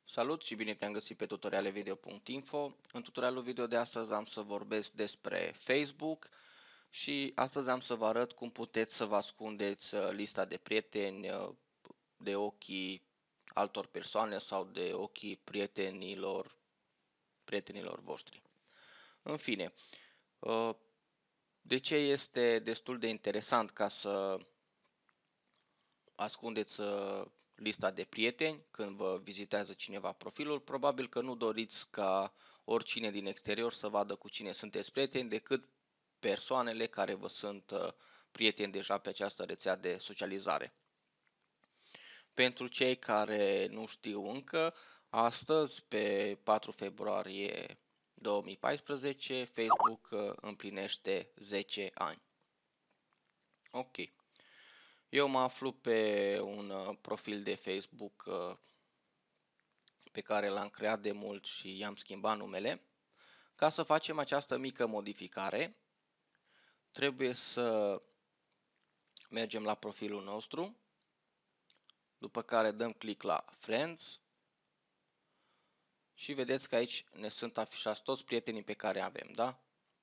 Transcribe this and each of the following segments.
Salut și bine te-am găsit pe tutorialevideo.info. În tutorialul video de astăzi am să vorbesc despre Facebook și astăzi am să vă arăt cum puteți să vă ascundeți lista de prieteni de ochii altor persoane sau de ochii prietenilor voștri. În fine, de ce este destul de interesant ca să ascundeți lista de prieteni când vă vizitează cineva profilul? Probabil că nu doriți ca oricine din exterior să vadă cu cine sunteți prieteni, decât persoanele care vă sunt prieteni deja pe această rețea de socializare. Pentru cei care nu știu încă, astăzi, pe 4 februarie 2014, Facebook împlinește 10 ani. Ok. Eu mă aflu pe un profil de Facebook pe care l-am creat de mult și i-am schimbat numele. Ca să facem această mică modificare, trebuie să mergem la profilul nostru, după care dăm click la Friends și vedeți că aici ne sunt afișați toți prietenii pe care avem, da?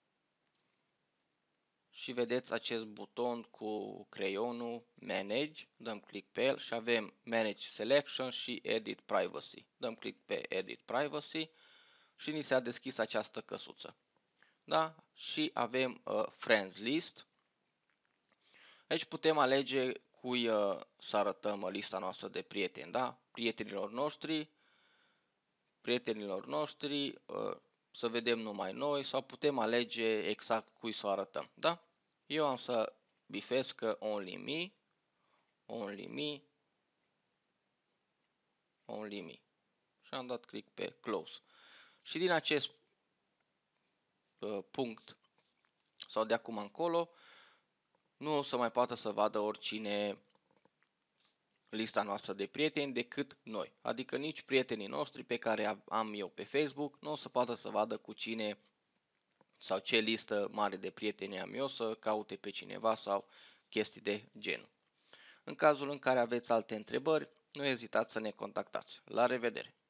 Și vedeți acest buton cu creionul Manage, dăm click pe el și avem Manage Selection și Edit Privacy. Dăm click pe Edit Privacy și ni s-a deschis această căsuță. Da? Și avem Friends List. Aici putem alege cui să arătăm lista noastră de prieteni, da? Prietenilor noștri, să vedem numai noi, sau putem alege exact cui să o arătăm, da? Eu am să bifez că only me și am dat click pe close. Și din acest punct sau de acum încolo nu o să mai poată să vadă oricine lista noastră de prieteni decât noi. Adică nici prietenii noștri pe care am eu pe Facebook nu o să poată să vadă cu cine sau ce listă mare de prieteni am eu, să caute pe cineva sau chestii de genul. În cazul în care aveți alte întrebări, nu ezitați să ne contactați. La revedere!